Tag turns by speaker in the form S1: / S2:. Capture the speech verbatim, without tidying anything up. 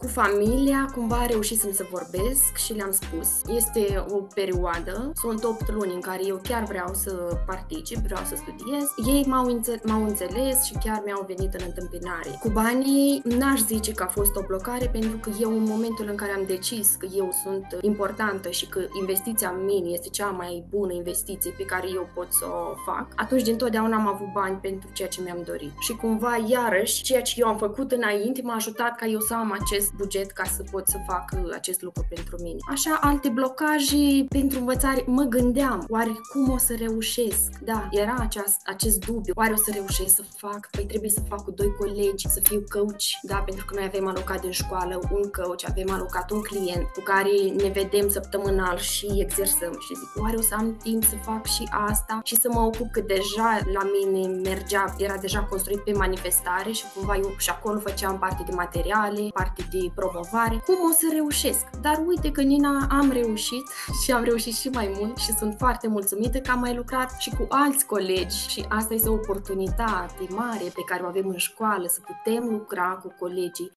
S1: Cu familia, cumva a reușit să-mi să vorbesc și le-am spus. Este o perioadă, sunt opt luni în care eu chiar vreau să particip, vreau să studiez. Ei m-au, înțe- m-au înțeles și chiar mi-au venit în întâmpinare. Cu banii, n-aș zice că a fost o blocare, pentru că eu, în momentul în care am decis că eu sunt importantă și că investiția în mine este cea mai bună investiție pe care eu pot să o fac, atunci dintotdeauna am avut bani pentru ceea ce mi-am dorit. Și cumva, iarăși, ceea ce eu am făcut înainte m-a ajutat ca eu să am acest buget ca să pot să fac acest lucru pentru mine. Așa, alte blocaje pentru învățare, mă gândeam, oare cum o să reușesc? Da, era aceast, acest dubiu, oare o să reușesc să fac? Păi trebuie să fac cu doi colegi, să fiu coach, da, pentru că noi avem alocat în școală un coach, avem alocat un client cu care ne vedem săptămânal și exersăm și zic, oare o să am timp să fac și asta și să mă ocup, că deja la mine mergea, era deja construit pe manifestare și cumva eu și acolo făceam parte de materiale, parte de promovare. Cum o să reușesc? Dar uite că, Nina, am reușit și am reușit și mai mult și sunt foarte mulțumită că am mai lucrat și cu alți colegi și asta este o oportunitate mare pe care o avem în școală, să putem lucra cu colegii